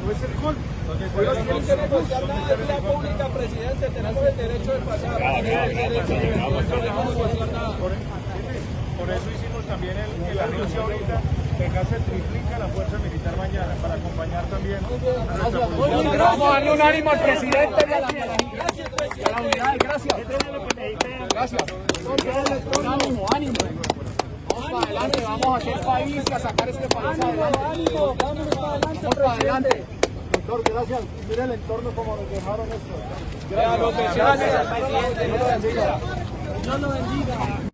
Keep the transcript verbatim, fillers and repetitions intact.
no es el colmo. Pero si no quiere negociar nada de vía pública, presidente, tenemos el derecho de pasar. Por eso hicimos también el, el anuncio ahorita, que acá se triplica la fuerza militar mañana, para acompañar también a nuestra policía. Vamos a darle un ánimo al presidente y a la Gracias, presidente. unidad, gracias. Gracias. Un ánimo, ánimo. Vamos para adelante, vamos a hacer país y a sacar este país adelante. Ánimo, vamos para adelante. Vamos para adelante. Doctor, gracias. Mira el entorno como nos dejaron esto. Gracias, presidente. Dios lo bendiga.